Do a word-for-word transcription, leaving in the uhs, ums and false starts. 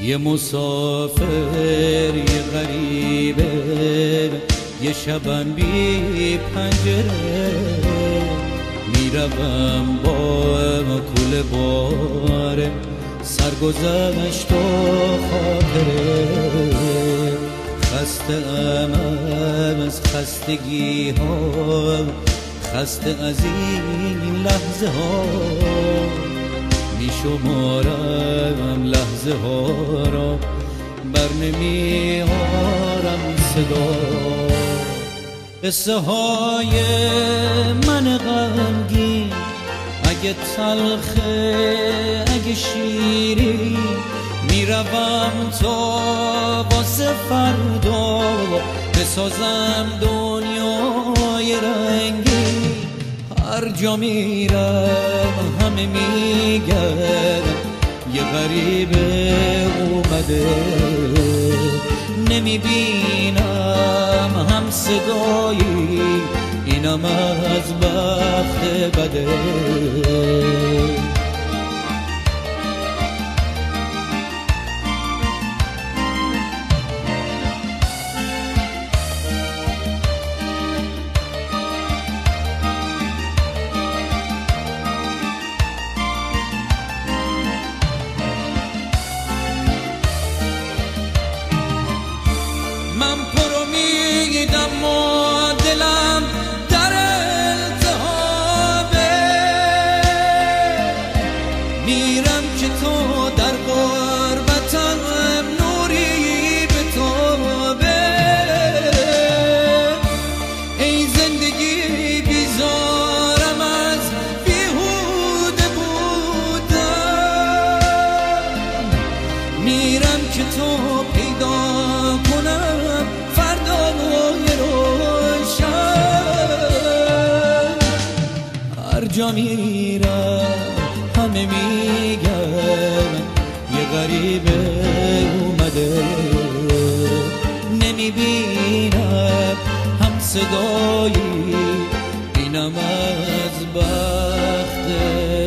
یه مسافر یه غریبه، یه شبم بی پنجره، میروم با کل باره، سرگذشت و خاطره. خسته ام از خستگی ها، خسته از این لحظه ها، می شمارم لحظه ها را، بر نمی آرم صدا. قصه های من غمگین، اگه تلخه اگه شیری، میروم تا واسه فردا بسازم دنیای رنگی. هر جا میرم همه میگن یه غریبه اومده، نمیبینم هم صدایی، اینم از بخت بده. من پرو میدم و دلم در التهابه، میرم که تو در غربتم نوری به تابه. ای زندگی بیزارم از بیهوده بودم، میرم که تو پیدا کنم فردای روشن. هر جا میرم همه میگن یه غریبه اومده، نمیبینم هم صدایی، اینم از بخت